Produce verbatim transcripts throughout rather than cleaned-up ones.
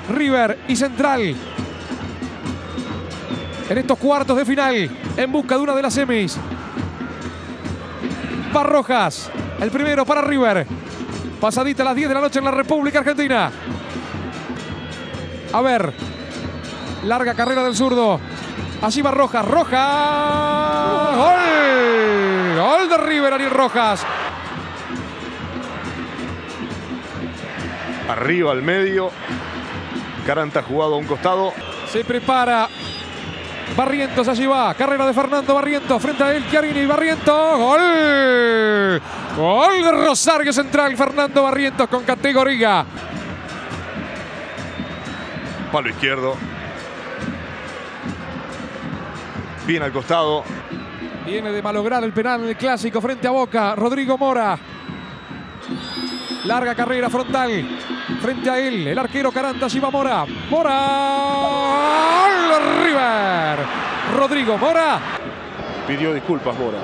River y Central en estos cuartos de final, en busca de una de las semis. Va Rojas, el primero para River. Pasadita a las diez de la noche en la República Argentina. A ver, larga carrera del zurdo. Allí va Rojas, Rojas. ¡Gol! Gol de River, Ariel Rojas. Arriba al medio. Caranta jugado a un costado. Se prepara Barrientos, allí va. Carrera de Fernando Barrientos. Frente a él, Chiarini. Barrientos. ¡Gol! Gol de Rosario Central. Fernando Barrientos con categoría. Palo izquierdo. Bien al costado. Viene de malograr el penal en el clásico frente a Boca. Rodrigo Mora. Larga carrera frontal. Frente a él, el arquero Caranta, allí va Mora. Mora. ¡Gol! River. Rodrigo Mora. Pidió disculpas Mora.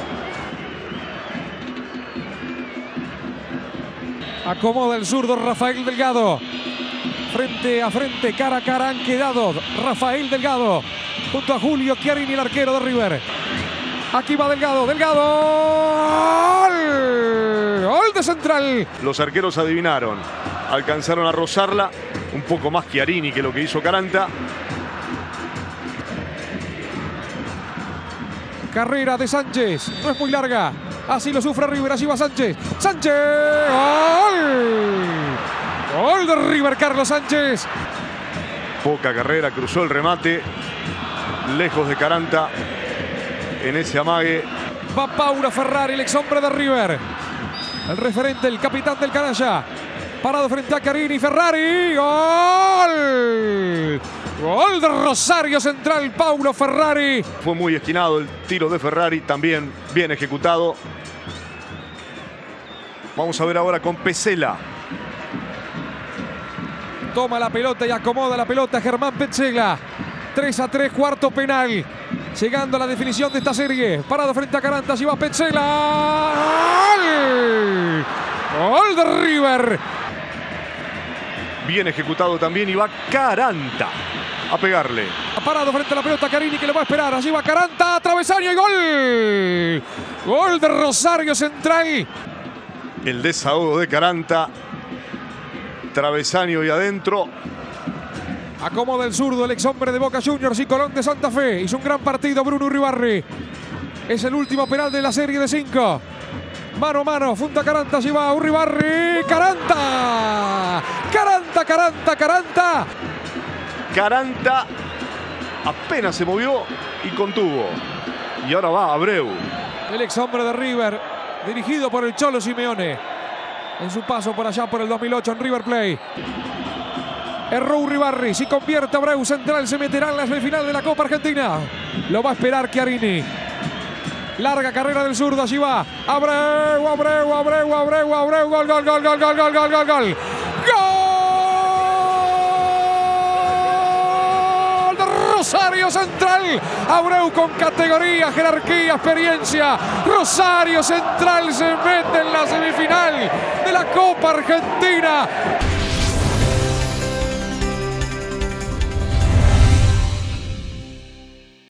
Acomoda el zurdo Rafael Delgado. Frente a frente, cara a cara han quedado Rafael Delgado junto a Julio Chiarini, el arquero de River. Aquí va Delgado, Delgado. ¡Gol! Gol de Central. Los arqueros adivinaron. Alcanzaron a rozarla. Un poco más Chiarini que lo que hizo Caranta. Carrera de Sánchez. No es muy larga. Así lo sufre River. Así va Sánchez. ¡Sánchez! ¡Gol! Gol de River, Carlos Sánchez. Poca carrera, cruzó el remate. Lejos de Caranta. En ese amague. Va Paulo Ferrari, el ex hombre de River. El referente, el capitán del canalla. Parado frente a Chiarini. Ferrari. ¡Gol! Gol de Rosario Central, Paulo Ferrari. Fue muy esquinado el tiro de Ferrari. También bien ejecutado. Vamos a ver ahora con Pesela. Toma la pelota y acomoda la pelota Germán Petzela. tres a tres, cuarto penal. Llegando a la definición de esta serie. Parado frente a Caranta, allí va Petzela. ¡Gol! Gol de River. Bien ejecutado también y va Caranta a pegarle. Parado frente a la pelota Chiarini, que le va a esperar. Allí va Caranta, travesaño y gol. Gol de Rosario Central. El desahogo de Caranta. Travesaño y adentro. Acomoda el zurdo, el ex hombre de Boca Juniors y Colón de Santa Fe. Hizo un gran partido Bruno Uribarri. Es el último penal de la serie de cinco. Mano a mano, junto a Caranta, allí va Uribarri. ¡Caranta! ¡Caranta, Caranta, Caranta! Caranta apenas se movió y contuvo. Y ahora va Abreu. El ex hombre de River, dirigido por el Cholo Simeone. En su paso por allá por el dos mil ocho en River Plate. Erró Uribarri, si convierte Abreu, Central se meterá en la semifinal de la Copa Argentina. Lo va a esperar Chiarini. Larga carrera del zurdo, allí va. Abreu, Abreu, Abreu, Abreu, Abreu, gol, gol, gol, gol, gol, gol, gol, gol, gol. ¡Gol de Rosario Central! Abreu con categoría, jerarquía, experiencia. Rosario Central se mete en la semifinal de la Copa Argentina.